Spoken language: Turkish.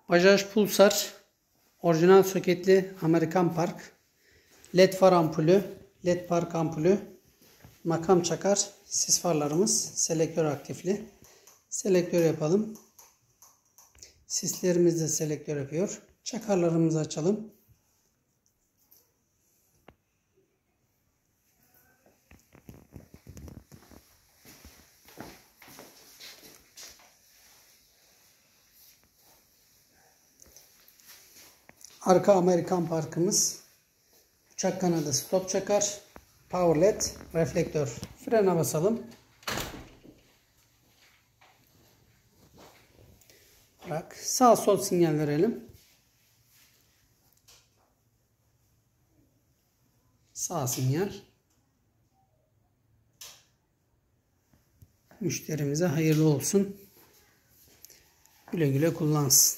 Bajaj Pulsar, orijinal soketli Amerikan Park, LED far ampulü, LED park ampulü, makam çakar, sis farlarımız, selektör aktifli. Selektör yapalım. Sislerimiz de selektör yapıyor. Çakarlarımızı açalım. Arka Amerikan Parkımız, uçak kanadı stop çakar, power led, reflektör. Frene basalım. Bırak. Sağ sol sinyal verelim. Sağ sinyal. Müşterimize hayırlı olsun. Güle güle kullansın.